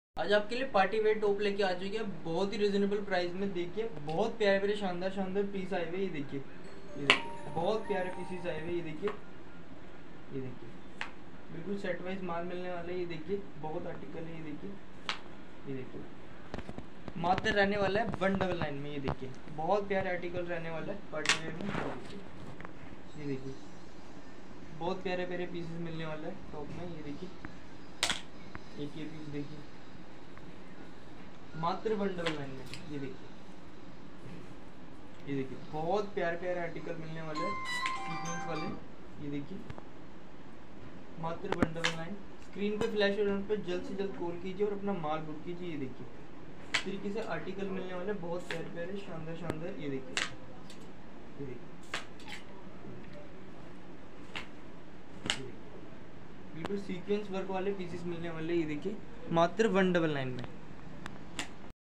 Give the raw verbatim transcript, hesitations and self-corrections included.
आज आपके लिए पार्टी वेयर टॉप लेके आ चुकी है बहुत ही रिजनेबल प्राइस में। देखिए बहुत प्यारे प्यारे शानदार शानदार पीस आए हुए। ये देखिए, ये देखिए बहुत प्यारे पीसेस आए हुए। ये देखिए, ये देखिए बिल्कुल सेट वाइज माल मिलने वाला है। ये देखिए बहुत आर्टिकल है। ये देखिए, ये देखिए मात्र रहने वाला है वन डबल नाइन में। ये देखिए बहुत प्यारे आर्टिकल रहने वाला है पार्टी वेयर में। ये देखिए बहुत प्यारे प्यारे पीसेस मिलने वाला है टॉप में। ये देखिए एक ये पीस देखिए मात्र वन डबल नाइन में। ये देखिए, ये देखिए बहुत प्यारे प्यारे आर्टिकल मिलने वाले हैं सीक्वेंस वाले। ये देखिए मात्र वन डबल नाइन। स्क्रीन पे फ्लैश और पे जल्द से जल्द कॉल कीजिए और अपना माल बुक कीजिए। ये देखिए इस तरीके से आर्टिकल मिलने वाले बहुत प्यारे प्यारे शानदार शानदार। ये देखिए, ये देखिए बिल्कुल सीक्वेंस वर्क वाले पीसेस मिलने वाले। ये देखिए मात्र वन डबल नाइन में।